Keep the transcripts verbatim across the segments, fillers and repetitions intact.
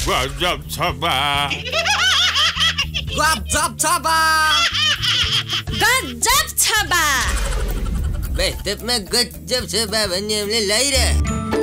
गजब छ बा गजब छ बा गजब छ बा वास्तवमा गजब छ बा भन्ने हामीले लगाइरह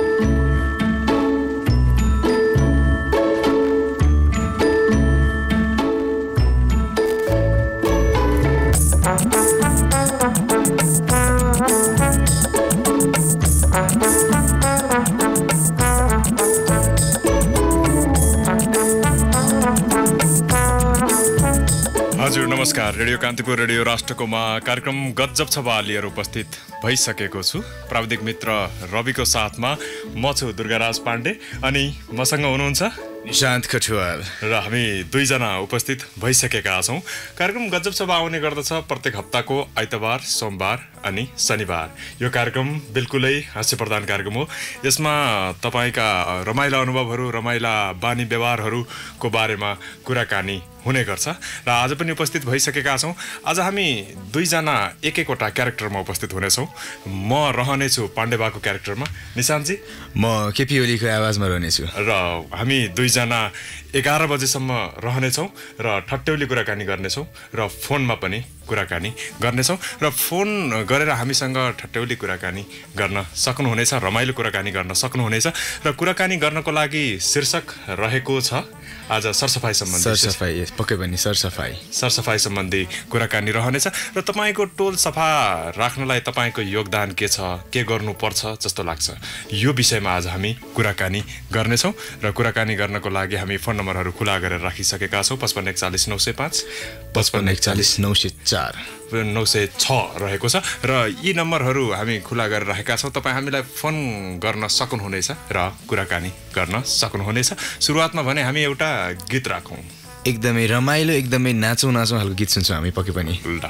हजुर नमस्कार। रेडियो कान्तिपुर रेडियो राष्ट्रकोमा कार्यक्रम गजब छ बा लिएर उपस्थित भइसकेको छु। प्राविधिक मित्र रविको साथमा म छु दुर्गाराज पाण्डे अनि मसँग हुनुहुन्छ निशान्त कठुवाल र हामी दुईजना उपस्थित भइसकेका छौँ। कार्यक्रम गजब छ बा आउने गर्दछ प्रत्येक हप्ताको आइतबार, सोमबार अनि शनिबार। यो कार्यक्रम बिल्कुलै हास्यप्रधान कार्यक्रम हो। यसमा तपाईँका रमाइला अनुभवहरू, रमाइला बानी व्यवहारहरूको बारेमा कुराकानी हुने गर्छ र आज पनि उपस्थित भइसकेका छौँ। आज हामी दुईजना एक एकवटा क्यारेक्टरमा उपस्थित हुनेछौँ। म रहनेछु पाण्डेबाको क्यारेक्टरमा, निशान्तजी म केपी ओलीको आवाजमा रहनेछु र हामी दुईजना एघार बजेसम्म रहनेछौँ र ठट्यौली कुराकानी गर्नेछौँ र फोनमा पनि कुराकानी गर्नेछौँ र फोन गरेर हामीसँग ठट्यौली कुराकानी गर्न सक्नुहुनेछ, रमाइलो कुराकानी गर्न सक्नुहुनेछ र कुराकानी गर्नको लागि शीर्षक रहेको छ आज सरसफाइ सम्बन्धी सरसफाइ पक्कै पनि सरसफाइ सरसफाइ सम्बन्धी कुराकानी रहनेछ र तपाईँको टोल सफा राख्नलाई तपाईँको योगदान के छ, के गर्नुपर्छ जस्तो लाग्छ, यो विषयमा आज हामी कुराकानी गर्नेछौँ र कुराकानी गर्नको लागि हामी फोन नम्बरहरू खुला गरेर राखिसकेका छौँ। पचपन्न एकचालिस नौ सय पाँच, पचपन्न एकचालिस नौ सय चार, नौ सय छ रहेको छ र यी नम्बरहरू हामी खुला गरेर राखेका छौँ। तपाईँ हामीलाई फोन गर्न सक्नुहुनेछ र कुराकानी गर्न सक्नुहुनेछ। सुरुवातमा भने हामी एउटा गीत राखौँ, एकदमै रमाइलो, एकदमै नाचौँ नाचौँ खालको गीत सुन्छौँ हामी पक्कै पनि। ल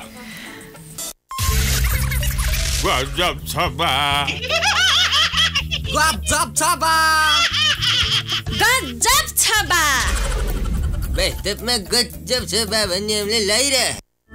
गजब छ बा गजब छ बा गजब छ बा वास्तवमा गजब छ बा भन्ने हामीले लगाइरह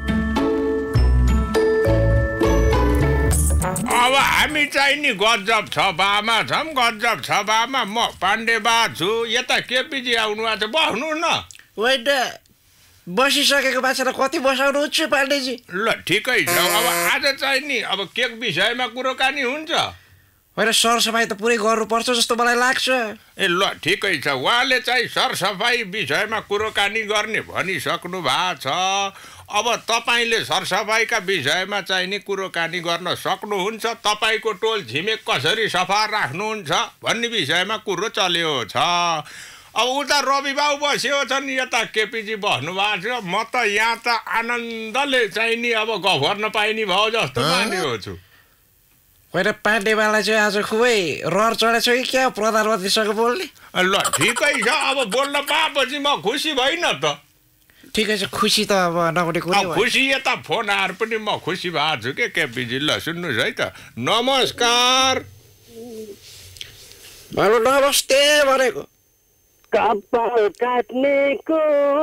अब हामी चाहिँ नि गजब छ बामा छौँ। गजब छ बामा म पाण्डे बा छु। यता केपीजी आउनु आज, बस्नु न। होइन बसिसकेको मान्छेलाई कति बसाउनुहुन्छ पाण्डेजी? ल ठिकै छ। अब आज चाहिँ नि अब के विषयमा कुराकानी हुन्छ? होइन सरसफाइ त पुरै गर्नुपर्छ जस्तो मलाई लाग्छ। ए ल ठिकै छ। उहाँले चाहिँ सरसफाइ विषयमा कुराकानी गर्ने भनिसक्नु भएको छ। अब तपाईँले सरसफाइका विषयमा चाहिँ नि कुराकानी गर्न सक्नुहुन्छ। तपाईँको टोल छिमेक कसरी सफा राख्नुहुन्छ भन्ने विषयमा कुरो चल्यो छ। अब उता रवि बाबु बस्यो छन्, यता केपीजी बस्नु भएको छ। म त यहाँ त आनन्दले चाहिँ नि अब गफ गर्न पाइने भयो जस्तो मानेको छु। होइन पाण्डेवालाई चाहिँ आज खुबै रहर चढेछ कि क्या प्रधानमन्त्रीसँग बोल्ने? ल ठिकै छ। अब बोल्न पाएपछि म खुसी भइनँ त। ठिकै छ, खुसी त अब नहुने कुरा हो। खुसी यता फोन आएर पनि म खुसी भएको छु के केपीजी। ल सुन्नुहोस् है त। नमस्कार। हेलो नमस्ते भनेको। कपाल काट्नेको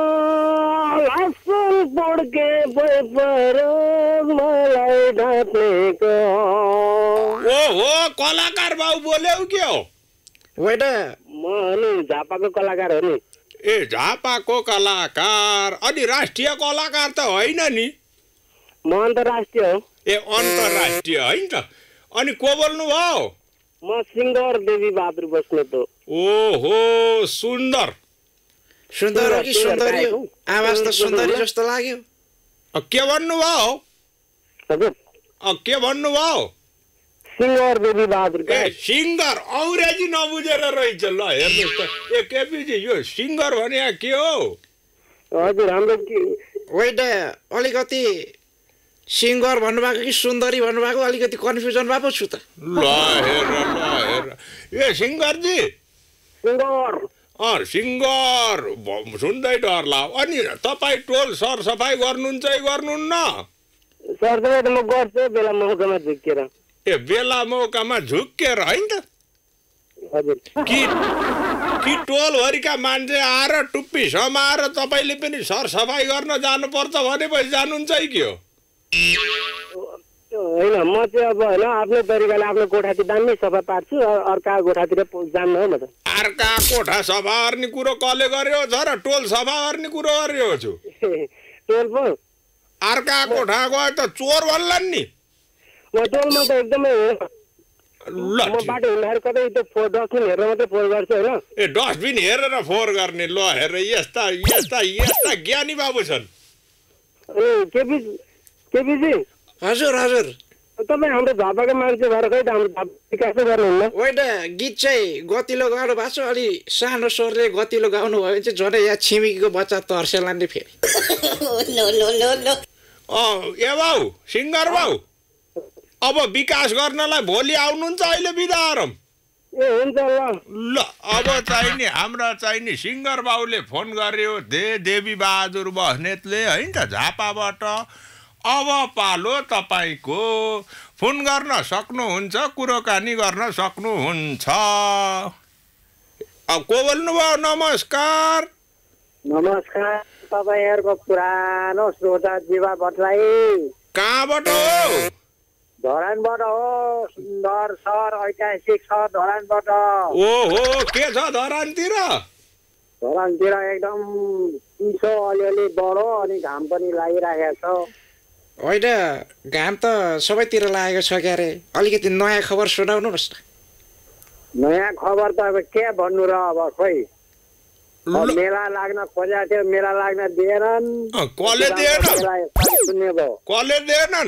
लसुन पोड्के परो मलाई ढाट्नेको। ओ हो कलाकार बाबु बोल्यौ के हो? होइन म नि झापाको कलाकार हो नि। ए झापाको कलाकार। अनि राष्ट्रिय कलाकार त होइन नि? म अन्तर्राष्ट्रिय हो। ए अन्तर्राष्ट्रिय होइन त। अनि को बोल्नु भयो? म सिङ्गर देवी बहादुर बस्नेत हो। ओहो सुन्दर। सुन्दर हो कि सुन्दरी हो? आवाज त सुन्दरी जस्तो लाग्यो। के भन्नुभयो? हजुर के भन्नुभयो? सिङ्गर देवी बहादुर। ए सिङ्गर अङ्ग्रेजी नबुझेर रहेछ। ल हेर्नुहोस् त। ए केपीजी यो सिङ्गर भने के हो? हजुर हाम्रो होइन अलिकति सिङ्गर भन्नुभएको कि सुन्दरी भन्नुभएको अलिकति कन्फ्युजन भएको छु त। ल हेर ल हेर। ए सिङ्गरजी सिङ्गर अँ सिङ्गर सुन्दै डर लाग्यो। अनि तपाईँ टोल सरसफाइ गर्नुहुन्छ कि गर्नुहुन्न? सरसफाइ त म गर्छु बेला मौकामा झुक्केर। ए बेला मौकामा झुक्केर होइन त? हजुर। कि कि टोलभरिका मान्छे आएर टुप्पी समाएर तपाईँले पनि सरसफाइ गर्न जानुपर्छ भनेपछि जानुहुन्छ कि के हो? होइन म चाहिँ अब होइन आफ्नो तरिकाले आफ्नो कोठातिर दामी सफा पार्छु अर्का कोठातिर जान्न हो म त अर्का कोठा सफा गर्ने कुरो कसले गर्यो छ र टोल सफा गर्ने कुरो गर्यो छु टोल पो अर्का कोठा गयो त चोर भन्लान् नि म टोलमा त एकदमै ल म बाटो हिँड्दाखेरि कतै त्यो फोहोर डस्टबिन हेरेर मात्रै फोहोर गर्छु होइन ए डस्टबिन हेरेर फोहोर गर्ने ल हेर यस्ता यस्ता यस्ता ज्ञानी बाबु छन् अनि केपी केपीजी हजुर हजुर तपाईँ हाम्रो झापाको मान्छे भएर खै त हाम्रो झापा विकास गर्नुहुन्न होइन गीत चाहिँ गतिलो गाउनु भएको छ अलि सानो स्वरले गतिलो गाउनु भयो भने चाहिँ झन् यहाँ छिमेकीको बच्चा तर्सेला नि फेरि अँ ए बाउ सिङ्गर बाउ अब विकास गर्नलाई भोलि आउनुहुन्छ अहिले बिदारम ए हुन्छ ल ल अब चाहिँ नि हाम्रा चाहिँ नि सिङ्गर बाउले फोन गर्यो दे देवी बहादुर बस्नेतले है त झापाबाट अब पालो तपाईँको फोन गर्न सक्नुहुन्छ कुरोकानी गर्न सक्नुहुन्छ अब को बोल्नुभयो नमस्कार नमस्कार तपाईँहरूको पुरानो श्रोता जीवा भट्टराई कहाँबाट हो धरानबाट हो सुन्दर सहर ऐतिहासिक सहर धरानबाट ओहो के छ धरानतिर धरानतिर एकदम चिसो अलिअलि बढो अनि घाम पनि लागिरहेको छ होइन घाम त सबैतिर लागेको छ क्यारे अलिकति नयाँ खबर सुनाउनुहोस् न नयाँ खबर त अब के भन्नु र अब खोइ अब मेला लाग्न खोजेको थियो मेला लाग्न दिएनन् कसले दिएन सुन्ने भयो कसले दिएनन्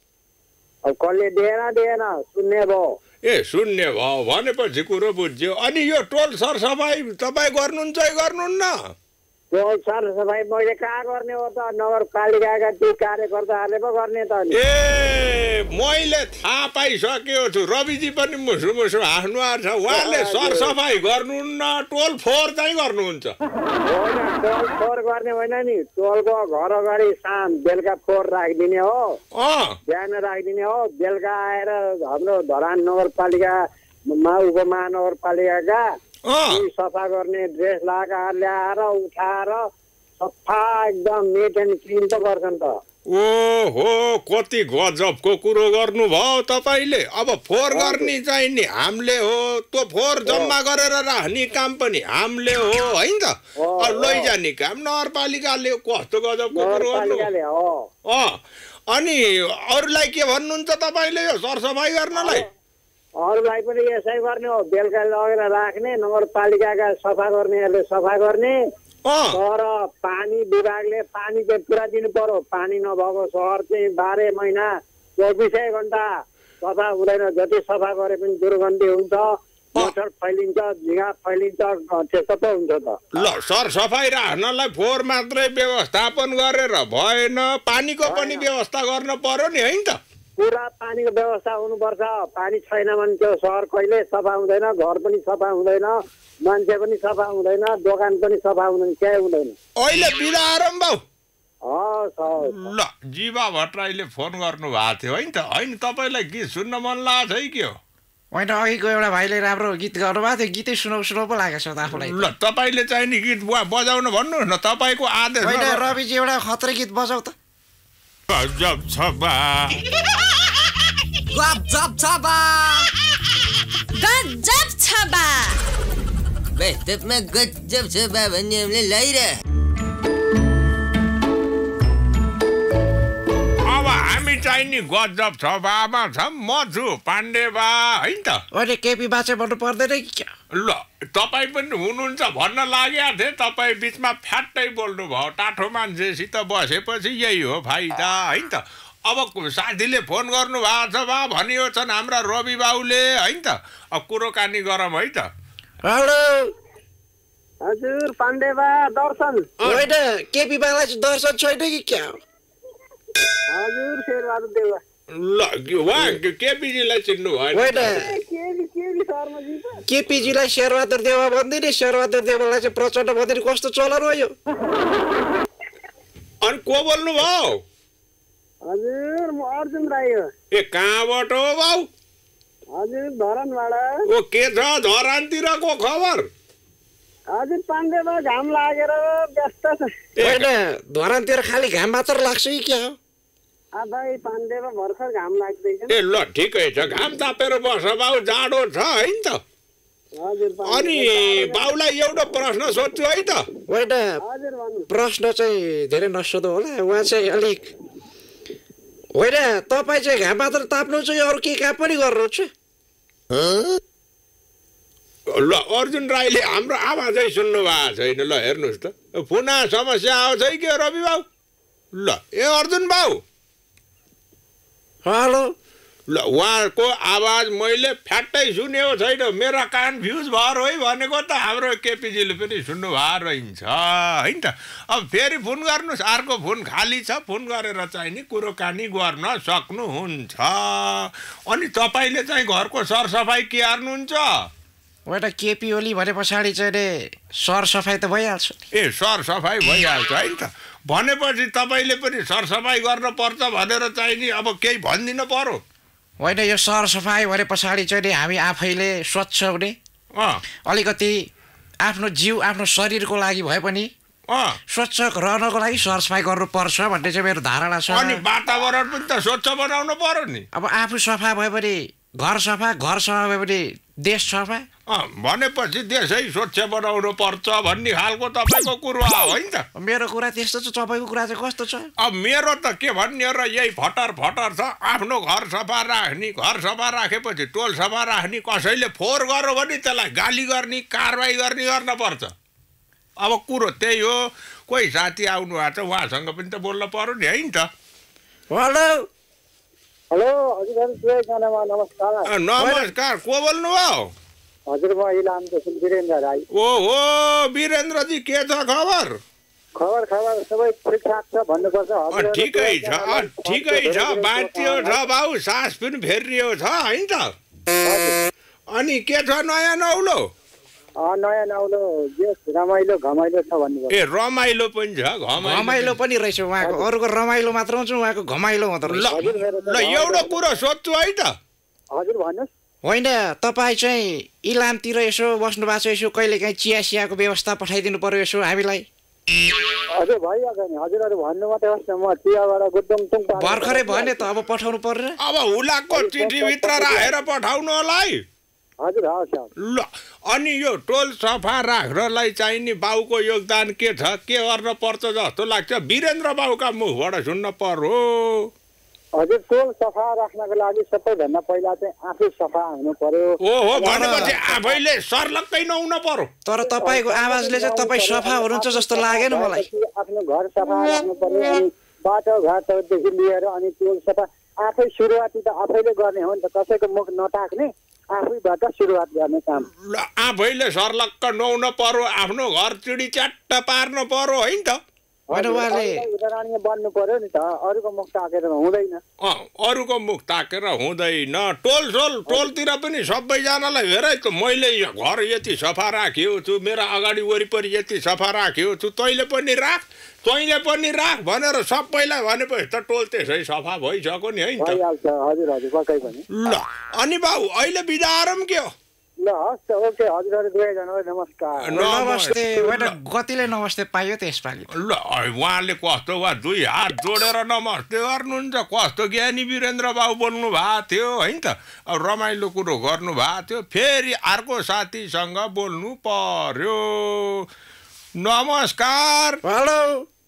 अब कसले दिएन दिएन सुन्ने भयो ए शून्य भयो भनेपछि कुरो बुझ्यो अनि यो टोल सरसफाइ तपाईँ गर्नुहुन्छ कि गर्नुहुन्न टोल सरसफाइ मैले कहाँ गर्ने हो त नगरपालिकाका ती कार्यकर्ताहरूले पो गर्ने त नि ए मैले थाहा पाइसकेको छु रविजी पनि मुसु मुसु हाँस्नु आएको छ उहाँले सरसफाइ गर्नुहुन्न टोल फोहोर चाहिँ गर्नुहुन्छ होइन टोल फोहोर गर्ने होइन नि टोलको घर अगाडि साम बेलुका फोहोर राखिदिने हो अँ बिहान राखिदिने हो बेलुका आएर हाम्रो धरान नगरपालिका मा उपमहानगरपालिकाका अँ सफा गर्ने ड्रेस लगाएर ल्याएर उठाएर सफा एकदम नेट एन्ड क्लिन त गर्छन् त ओहो कति गजबको कुरो गर्नुभयो तपाईँले अब फोहोर गर्ने चाहिँ नि हामीले हो त्यो फोहोर जम्मा गरेर राख्ने काम पनि हामीले हो होइन त अब लैजाने काम नगरपालिकाले कस्तो गजबको कुरो गर्नु नगरपालिकाले हो अँ अनि अरूलाई के भन्नुहुन्छ तपाईँले यो सरसफाइ गर्नलाई अरूलाई पनि यसै गर्ने हो बेलुका लगेर राख्ने नगरपालिकाका सफा गर्नेहरूले सफा गर्ने अँ तर पानी विभागले पानी चाहिँ पुरा दिनु पर्यो पानी नभएको सहर चाहिँ बाह्र महिना चौबिसै घन्टा सफा हुँदैन जति सफा गरे पनि दुर्गन्धी हुन्छ मच्छर फैलिन्छ झिँगा फैलिन्छ त्यस्तो पो हुन्छ त ल सरसफाइ राख्नलाई फोहोर मात्रै व्यवस्थापन गरेर भएन पानीको पनि व्यवस्था गर्न पर्यो नि है त पुरा पानीको व्यवस्था हुनुपर्छ पानी छैन भने त्यो सहर कहिले सफा हुँदैन घर पनि सफा हुँदैन मान्छे पनि सफा हुँदैन दोकान पनि सफा हुँदैन केही हुँदैन अहिले बिदा आरम्भ बाउ हस् हस् ल जीवा भट्टराईले फोन गर्नु भएको थियो है त होइन तपाईँलाई गीत सुन्न मन लागेको छ है के हो होइन अघिको एउटा भाइले राम्रो गीत गाउनु भएको थियो गीतै सुनाउ सुनाउ पो लागेको छ त आफूलाई ल तपाईँले चाहिँ नि गीत बजाउन भन्नुहोस् न तपाईँको आदेश होइन रविजी एउटा खत्रै गीत बजाउ त गजब छ बा गजब छ बा गजब छ बा वास्तवमा गजब छ बा भन्ने हामीले लगाइरह अब हामी चाहिँ नि गजब छ बामा छौँ म छु पाण्डे बा है त अहिले केपी बाचे भन्नु पर्दैन कि क्या ल तपाईँ पनि हुनुहुन्छ भन्न लागेको थिएँ तपाईँ बिचमा फ्याट्टै बोल्नु भयो टाठो मान्छेसित बसेपछि यही हो फाइदा है त अब साथीले फोन गर्नु भएको छ बा भनियो छन् हाम्रा रवि बाउले है त अब कुरोकानी गरौँ है त हेलो हजुर पाण्डे बा दर्शन होइन केपी बालाई चाहिँ दर्शन छैन कि क्या हजुर शेरबहादुर देउवा ल उहाँ केपीजीलाई चिन्नु भएन होइन केबी केबी शर्माजी त केपीजीलाई शेरबहादुर देवा भन्दिने शेरबहादुर देवालाई चाहिँ प्रचण्ड भन्दिने कस्तो चलन हो यो अनि को बोल्नु भयो हजुर म अर्जुन राई हो ए कहाँबाट हो बाउ हजुर धरानबाट ओ के छ धरानतिरको खबर हजुर पाण्डे बा घाम लागेर व्यस्त छ होइन धरानतिर खालि घाम मात्र लाग्छ कि क्या हो आधाई पाण्डेमा भर्खर घाम लाग्दैछ ए ल ठिकै छ घाम तापेर बस बाउ जाडो छ है नि त हजुर अनि बाउलाई एउटा प्रश्न सोध्छु है त होइन हजुर भन्नु प्रश्न चाहिँ धेरै नसोधो होला उहाँ चाहिँ अलिक होइन तपाईँ चाहिँ घाम मात्र ताप्नुहुन्छ कि अरू केही काम पनि गर्नुहुन्छ ल अर्जुन राईले हाम्रो आवाजै सुन्नु भएको छैन ल हेर्नुहोस् त पुनः समस्या आउँछ है के रवि बाउ ल ए अर्जुन बाउ हेलो ल उहाँको आवाज मैले फ्याट्टै सुनेको छैन मेरा कान फ्युज भएर है भनेको त हाम्रो केपीजीले पनि सुन्नु भएको रहन्छ है नि त अब फेरि फोन गर्नुहोस् अर्को फोन खाली छ फोन गरेर चाहिँ नि कुरोकानी गर्न सक्नुहुन्छ अनि तपाईँले चाहिँ घरको सरसफाइ के हार्नुहुन्छ होइन केपी ओली भने पछाडि चाहिँ नि सरसफाइ त भइहाल्छ ए सरसफाइ भइहाल्छ है नि त भनेपछि तपाईँले पनि सरसफाइ गर्नुपर्छ भनेर चाहिँ नि अब केही भनिदिनु पर्यो होइन यो सरसफाइ भने पछाडि चाहिँ नि हामी आफैले स्वच्छ हुने अँ अलिकति आफ्नो जिउ आफ्नो शरीरको लागि भए पनि अँ स्वच्छ रहनको लागि सरसफाइ गर्नुपर्छ भन्ने चाहिँ मेरो धारणा छ अनि वातावरण पनि त स्वच्छ बनाउनु पर्यो नि अब आफू सफा भए पनि घर सफा घर सफा भए पनि देश सफा अँ भनेपछि देशै स्वच्छ बनाउनु पर्छ भन्ने खालको तपाईँको कुरो हो है त मेरो कुरा त्यस्तो छ तपाईँको कुरा चाहिँ कस्तो छ अब मेरो त के भन्ने र यही फटर फटर छ आफ्नो घर सफा राख्ने घर सफा राखेपछि टोल सफा राख्ने कसैले फोहोर गर्यो भने त्यसलाई गाली गर्ने कारवाही गर्ने गर्न पर्छ अब कुरो त्यही हो कोही साथी आउनु भएको छ उहाँसँग पनि त बोल्न पर्यो नि है नि त हेलो हेलो हजुरहरू नमस्कार अँ, नमस्कार को बोल्नुभयो हजुर म इलामको छु वीरेन्द्र राई ओहो वीरेन्द्रजी के छ खबर खबर खबर सबै ठिकठाक छ भन्नुपर्छ अँ, हजुरहरू ठिकै छ अँ, दुवैजनालाई ठिकै छ धेरै धेरै बाँचियो छ बाउ सास पनि फेरियो छ है नि त हजुर। अनि के छ नयाँ नौलो अँ, नयाँ नौलो जे रमाइलो घमाइलो छ भन्नुपर्छ ए रमाइलो पनि छ घमाइलो रमाइलो पनि रहेछ उहाँको अरूको रमाइलो मात्र हुन्छ उहाँको घमाइलो हुँदो ल रहेछ हजुर मेरो ल एउटा कुरो सोध्छु है त हजुर भन्नुहोस् होइन तपाईँ चाहिँ इलामतिर यसो बस्नु भएको छ यसो कहिलेकाहीँ चिया सियाको व्यवस्था पठाइदिनु पर्यो यसो हामीलाई हजुर भइहाल्छ नि हजुरहरू भन्नु मात्रै होस् न म चियाबाट गुड्डुङ टुङ पारेर- भर्खरै भन्यो त अब पठाउनु पर्यो अब हुलाकको चिठीभित्र राखेर पठाउनु होला है हजुर हवस् हवस् ल अनि यो टोल सफा राख्नलाई चाहिँ नि बाउको योगदान के छ के गर्न पर्छ जस्तो लाग्छ वीरेन्द्र बाउका मुखबाट सुन्न पर्यो हजुर टोल सफा राख्नको लागि सबैभन्दा पहिला चाहिँ आफै सफा हुनु पर्यो ओहो भनेपछि आफैले सर्लक्कै नहुन पर्यो तर तपाईँको आवाजले चाहिँ तपाईँ सफा हुनुहुन्छ जस्तो लागेन मलाई आफ्नो घर सफा राख्नु पर्यो अनि बाटोघाटोदेखि लिएर अनि टोल सफा आफै सुरुवाती त आफैले गर्ने हो नि त कसैको मुख नटाक्ने आफैबाट सुरुवात गर्ने काम ल आफैले सर्लक्क नहुन पर्यो आफ्नो घर चिडी च्याट्ट पार्नु पर्यो है नि त होइन उहाँले उदाहरणीय बन्नु पर्यो नि त अरूको मुख ताकेर हुँदैन अँ अरूको मुख ताकेर हुँदैन टोल सोल टोलतिर पनि सबैजनालाई हेर त मैले यो घर यति सफा राखेको छु मेरो अगाडि वरिपरि यति सफा राखेको छु तैँले पनि राख तैँले पनि राख भनेर सबैलाई भनेपछि त टोल त्यसै सफा भइसक्यो नि है नि त भइहाल्छ हजुर हजुर पक्कै पनि ल अनि बाउ अहिले बिदा आरम के हो ल हस् त ओके हजुरहरू दुवैजनालाई नमस्कार नमस्ते होइन गतिले नमस्ते पाइयो त यसपालि ल उहाँले कस्तो वा दुई हात जोडेर नमस्ते गर्नुहुन्छ कस्तो ज्ञानी वीरेन्द्र बाबु बोल्नु भएको थियो है नि त अब रमाइलो कुरो गर्नु भएको थियो फेरि अर्को साथीसँग बोल्नु पर्यो नमस्कार हेलो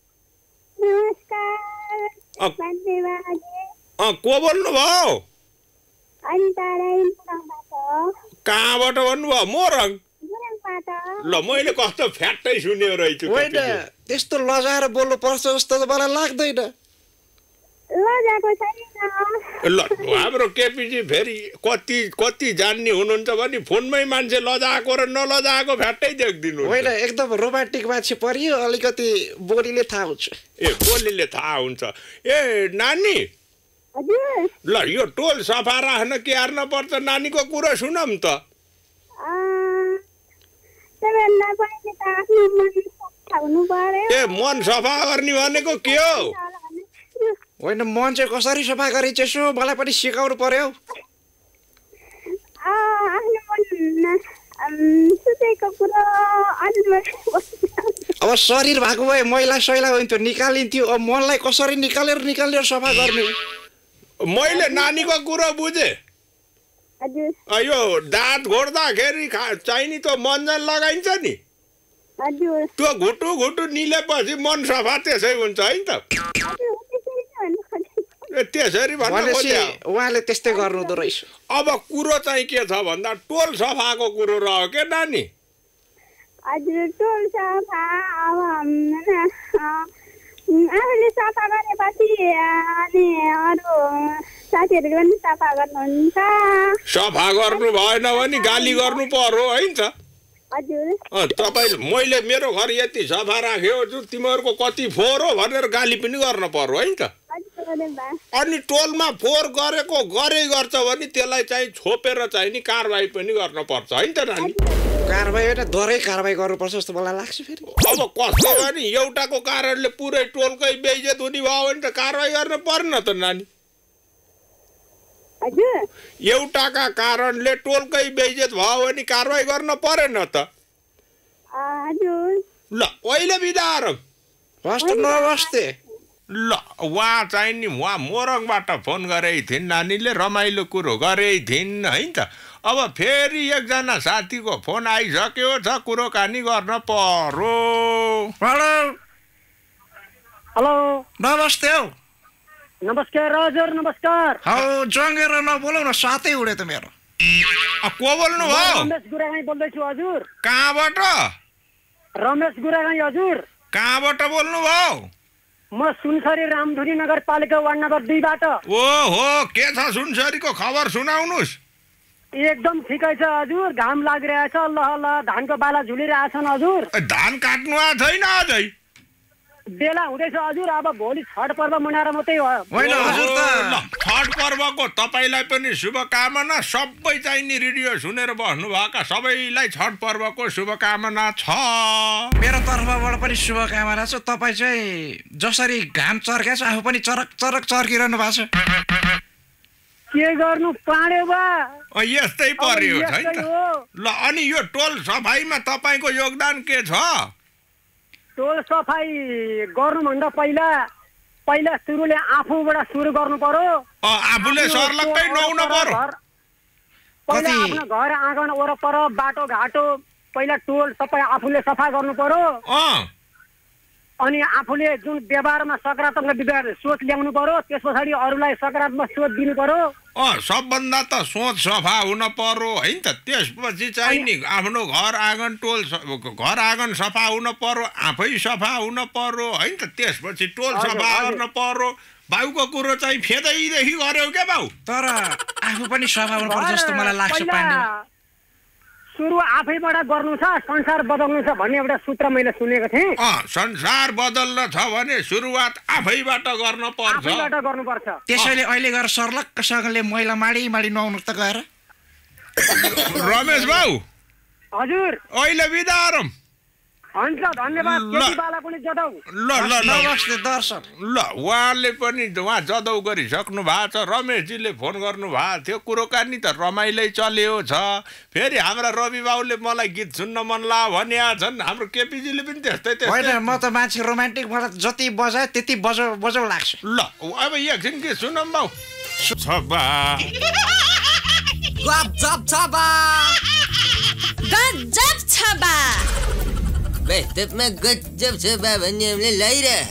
नमस्कार अँ, धन्यवाद अँ, को बोल्नु भयो अन्तरायण पुरबाट कहाँबाट भन्नुभयो मोरङ पुरङबाट ल मैले कस्तो फ्याट्टै सुन्यो रहेछु होइन त्यस्तो लजाएर बोल्नु पर्छ जस्तो त मलाई लाग्दैन लजाको छैन ल हाम्रो केपीजी फेरि कति कति जान्ने हुनुहुन्छ भने फोनमै मान्छे लजाएको र नलजाएको फ्याट्टै देखिदिनु होइन एकदम रोमान्टिक मान्छे परियो अलिकति बोलीले थाहा हुन्छ ए बोलीले थाहा हुन्छ ए नानी हजुर ल यो टोल सफा राख्न के हार्न पर्छ नानीको कुरा सुनौँ त सबैभन्दा पहिले त आफ्नो मन सफा हुनु पर्यो ए मन सफा गर्ने भनेको के हो होइन मन चाहिँ कसरी सफा गरिन्छ यसो मलाई पनि सिकाउनु पर्यो आफ्नो मन सुतेको कुरो अनुभव अब अब शरीर भएको भए मैला सैला हुन्थ्यो निकालिन्थ्यो अब मनलाई कसरी निकालेर निकालेर सफा गर्ने मैले नानीको कुरो बुझेँ हजुर अ, यो दाँत घोड्दाखेरि खा- चाहिने त्यो मन्जन लगाइन्छ नि हजुर त्यो घुटु घुटु निलेपछि मन सफा त्यसै हुन्छ है त हजुर त्यसरी नै भन्नु ए, त्यसरी भन्न भनेपछि खोज्यो उहाँले त्यस्तै गर्नु हुँदो रहेछ अब कुरो चाहिँ के छ भन्दा टोल सफाको कुरो रह्यो के नानी हजुर टोल सफा अब आफूले सफा गरेपछि अनि अरू साथीहरूले पनि सफा गर्नुहुन्छ सफा गर्नु भएन भने गाली गर्नु पर्यो है त हजुर अँ, तपाईँ मैले मेरो घर यति सफा राख्यो छु तिमीहरूको कति फोहोर हो भनेर गाली पनि गर्न पर्यो है त हजुर अरे बा अनि टोलमा फोहोर गरेको गरे गर्छ भने त्यसलाई चाहिँ छोपेर चाहिँ नि कारवाही पनि गर्न पर्छ है त नानी कारवाही होइन दोहोरै कारवाही गर्नुपर्छ जस्तो मलाई लाग्छ फेरि अब कस्तो भने एउटाको कारणले पुरै टोलकै बेइज्जत हुने भयो भने त कारवाही गर्न पर्न त नानी हजुर एउटाका कारणले टोलकै बेइज्जत भयो भने कारवाही गर्न परेन त हजुर ल अहिले बिदा हस्त नबस्ते ल उहाँ चाहिँ नि उहाँ मोरङबाट फोन गरेकै थिइन् नानीले रमाइलो कुरो गरेकै थिइन् है त अब फेरि एकजना साथीको फोन आइसक्यो छ कुरोकानी गर्न पर्यो हेलो हेलो नमस्ते हौ नमस्कार हजुर नमस्कार हौ जङ्गेर नबोलाउ न सातै उडे त मेरो अ, को बोल्नु म भयो रमेश गुरागाई बोल्दैछु हजुर कहाँबाट रमेश गुरागाई हजुर कहाँबाट बोल्नु भयो म सुनसरी रामधुनी नगरपालिका वार्ड नम्बर दुईबाट ओ हो के छ सुनसरीको खबर सुनाउनुहोस् एकदम ठिकै छ हजुर घाम लागिरहेछ ल ल धानको बाला झुलिरहेछन् हजुर ए, धान काट्नु आएको छैन अझै बेला हुँदैछ हजुर अब भोलि छठ पर्व मनाएर मात्रै हो होइन हजुर ल, त छठ पर्वको तपाईँलाई पनि शुभकामना सबै चाहिँ नि रेडियो सुनेर बस्नु भएका सबैलाई छठ पर्वको शुभकामना छ मेरो तर्फबाट पनि शुभकामना छ तपाईँ चाहिँ जसरी घाम चर्केको छ आफू पनि चरक चरक चर्किरहनु भएको छ के गर्नु पाण्यो बा अ, यस्तै पर्यो अब छैन यस्तै त हो। ल अनि यो टोल सफाइमा तपाईँको योगदान के छ टोल सफाई गर्नुभन्दा पहिला पहिला सुरुले आफूबाट सुरु गर्नु पर्यो अ, आफूले आफ्नो सर्लक्कै टोल नुहाउनु वरपर पर्यो घर- पहिला कति- आफ्नो घर आँगन वरपर बाटो घाटो पहिला टोल सबै आफूले सफा गर्नु पर्यो अँ अनि आफूले जुन व्यवहारमा सकारात्मक व्यवहार सोच ल्याउनु पर्यो त्यस पछाडि अरूलाई सकारात्मक सोच दिनु पर्यो अँ सबभन्दा त सोच सफा हुन पर्यो है त त्यसपछि चाहिँ नि आफ्नो घर आँगन टोल स- घर आँगन सफा हुन पर्यो आफै सफा हुन पर्यो है त त्यसपछि टोल हजुर, सफा हजुर। गर्न पर्यो बाउको कुरो चाहिँ फेदैदेखि गर्यो क्या बाउ तर आफू पनि सफा हुनुपर्छ जस्तो मलाई लाग्छ पहिला पाण्डे सुरु आफैबाट गर्नु छ संसार बदल्नु छ भन्ने एउटा सूत्र मैले सुनेको थिएँ अँ संसार बदल्न छ भने सुरुवात आफैबाट गर्न पर्छ आफैबाट गर्नुपर्छ त्यसैले अहिले गएर सर्लक्कसँगले मैला माडी माडी नुहाउनु त गएर रमेश बाउ हजुर अहिले बिदा गरौँ हुन्छ धन्यवाद ल। केटीबाला पनि जताउ ल ल ल नमस्ते दर्शक ल उहाँले पनि उहाँ जदौ गरिसक्नु भएको छ रमेशजीले फोन गर्नु भएको थियो कुरोकानी त रमाइलै चल्यो छ फेरि हाम्रा रवि बाउले मलाई गीत सुन्न मन ला भन्या छन् हाम्रो केपीजीले पनि त्यस्तै होइन त्यस्तै म त मान्छे रोमान्टिक मलाई जति बजाए त्यति बजाउ बजाउ लाग्छ ल अब एकछिन के सुनौँ बाउ छबा गजब छ बा गजब छ बा वास्तवमा गजब छ बा भन्ने हामीले लगाइरह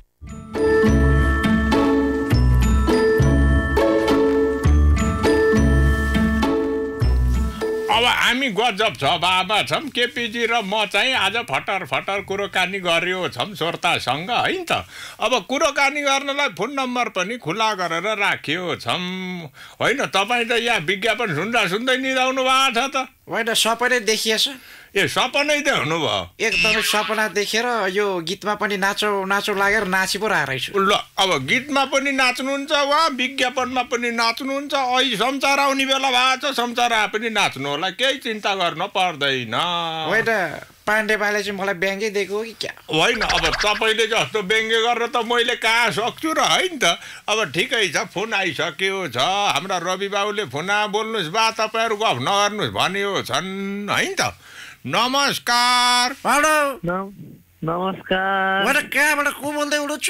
अब हामी गजब छ बाबा छौँ केपीजी र म चाहिँ आज फटर फटर कुरोकानी गर्यो छौँ श्रोतासँग है त अब कुरोकानी गर्नलाई फोन नम्बर पनि खुला गरेर राखियो छौँ होइन तपाईँ त यहाँ विज्ञापन सुन्दा सुन्दै निदाउनु भएको छ त होइन सपनै देखिएछ ए सपनै देख्नु भयो एकदमै सपना देखेर यो गीतमा पनि नाचो नाचो लागेर नाची पो रहेछ ल अब गीतमा पनि नाच्नुहुन्छ वा विज्ञापनमा पनि नाच्नुहुन्छ अहिले संसार आउने बेला भएको छ संसार आए पनि नाच्नु होला केही चिन्ता गर्न पर्दैन होइन पाण्डेबाले चाहिँ मलाई ब्याङ्कै दिएको हो कि क्या होइन अब तपाईँले जस्तो व्यङ्ग्य गरेर त मैले कहाँ सक्छु र होइन त अब ठिकै छ फोन आइसक्यो छ हाम्रा रवि बाबुले फोनमा बोल्नुहोस् बा तपाईँहरू गफ नगर्नुहोस् भन्यो छन् है त नमस्कार हेलो नमस्कार। मैले कहाँबाट को बोल्दै हुनुहुन्छ?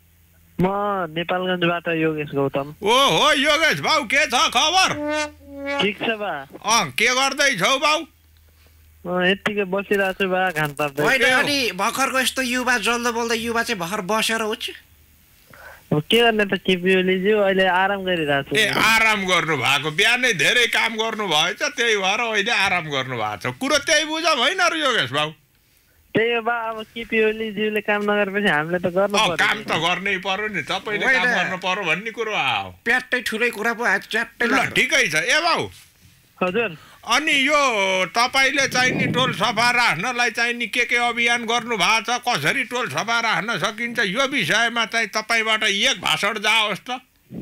म नेपालगञ्जबाट योगेश गौतम। ओ हो योगेश भाउ, के छ खबर? ठिक छ बा। अँ के गर्दैछौ भाउ? यतिकै बसिरहेको छु बा, घाम ताप्दै। होइन अनि भर्खरको यस्तो युवा जल्दो बोल्दै युवा चाहिँ भर्खर बसेर हुन्छ। अब के गर्ने त केपी ओलीज्यू, अहिले आराम गरिरहेको छु। ए आराम गर्नु भएको, बिहानै धेरै काम गर्नु भएछ, त्यही भएर अहिले आराम गर्नु भएको छ। कुरो त्यही बुझौँ होइन र योगेश भाउ? त्यही हो बा, अब केपी ओलीज्यूले काम नगरेपछि हामीले त गर्नु पर्यो। काम त गर्नै पर्यो नि, तपाईँले काम गर्नु पर्यो भन्ने कुरो आयो। प्याट्टै ठुलै कुरा पो आज च्याट्टै ल ठिकै छ। ए भाउ हजुर, अनि यो तपाईँले चाहिँ नि टोल सफा राख्नलाई चाहिँ नि के के अभियान गर्नु भएको छ, कसरी टोल सफा राख्न सकिन्छ, यो विषयमा चाहिँ तपाईँबाट एक भाषण जाओस् त।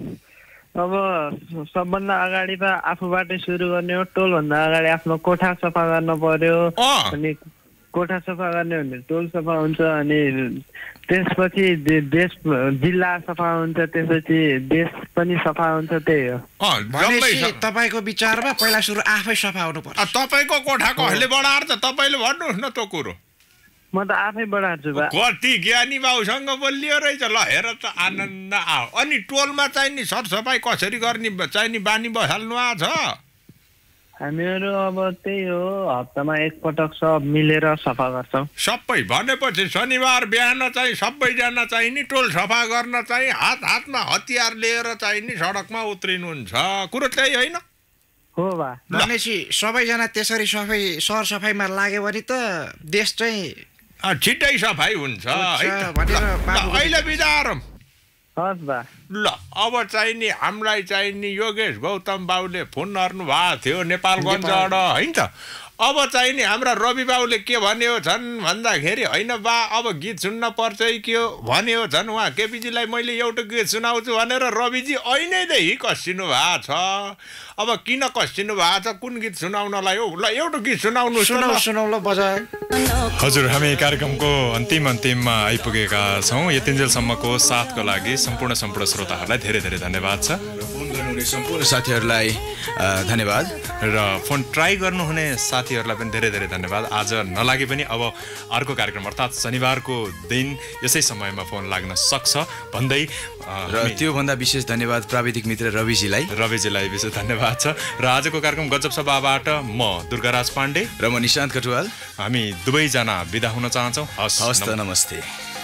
अब सबभन्दा अगाडि त आफूबाटै सुरु गर्ने हो। टोलभन्दा अगाडि आफ्नो कोठा सफा गर्न पर्यो। अनि कोठा सफा गर्ने भने टोल सफा हुन्छ, अनि त्यसपछि देश जिल्ला सफा हुन्छ, त्यसपछि देश पनि सफा हुन्छ। त्यही हो। तपाईँको विचारमा पहिला सुरु आफै सफा हुनु पर्छ। तपाईँको कोठा कसले बढाएर त तपाईँले भन्नुहोस् न त्यो कुरो। म त आफै बढाउँछु बा। कति ज्ञानी बाउसँग बोलियो रहेछ। ल हेर त आनन्द आऊ। अनि टोलमा चाहिँ नि सरसफाइ कसरी गर्ने चाहिँ नि बानी बसाल्नु आएको छ? हामीहरू अब त्यही हो, हप्तामा एकपटक सब मिलेर सफा गर्छौँ। सबै भनेपछि शनिबार बिहान चाहिँ सबैजना चाहिँ नि टोल सफा गर्न चाहिँ हात हातमा हतियार लिएर चाहिँ नि सडकमा उत्रिनुहुन्छ, कुरो त्यही होइन? हो बा। भनेपछि सबैजना त्यसरी सफाइ सरसफाइमा लाग्यो भने त देश चाहिँ छिट्टै सफाइ हुन्छ। अहिले बिदा हस् बा। ल अब चाहिँ नि हामीलाई चाहिँ नि योगेश गौतम बाबुले फोन गर्नु भएको थियो नेपालगञ्जबाट होइन त। अब चाहिँ नि हाम्रा रवि बाबुले के भन्यो छन् भन्दाखेरि होइन बा अब गीत सुन्न पर्छ कि हो भन्यो छन्। उहाँ केपीजीलाई मैले एउटा गीत सुनाउँछु भनेर रविजी ऐनैदेखि कसिनु भएको छ। अब किन कसिनु भएको छ, कुन गीत सुनाउनलाई हो? ल एउटा गीत सुनाउनु। सुनाउ सुनाउ ल बजाए। हजुर, हामी कार्यक्रमको अन्तिम अन्तिममा आइपुगेका छौँ। यतिन्जेलसम्मको साथको लागि सम्पूर्ण सम्पूर्ण श्रोताहरूलाई धेरै धेरै धन्यवाद छ। फोन गर्नुहुने सम्पूर्ण साथीहरूलाई धन्यवाद र फोन ट्राई गर्नुहुने साथीहरूलाई पनि धेरै धेरै धन्यवाद। आज नलागे पनि अब अर्को कार्यक्रम अर्थात् शनिबारको दिन यसै समयमा फोन लाग्न सक्छ भन्दै र त्योभन्दा विशेष धन्यवाद प्राविधिक मित्र रविजीलाई रविजीलाई विशेष धन्यवाद छ। र आजको कार्यक्रम गजब सभाबाट म दुर्गाराज पाण्डे र म निशान्त कटुवाल, हामी दुवैजना बिदा हुन चाहन्छौँ। हस् हस् त, नमस्ते।